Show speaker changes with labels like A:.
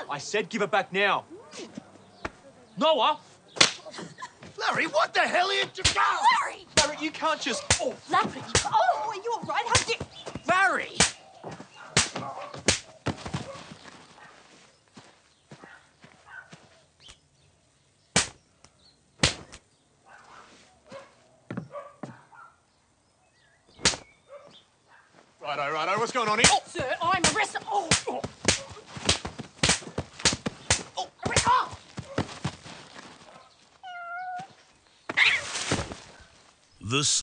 A: I said give it back now. Noah!
B: Larry, what the hell are you doing?
C: Larry!
A: Larry, you can't just... Oh.
C: Larry! Oh, are you all right? How did...
B: Larry!
A: Righto, what's going on here?
C: Oh, sir, I'm arrested. Oh! Oh! Oh! Oh!
D: The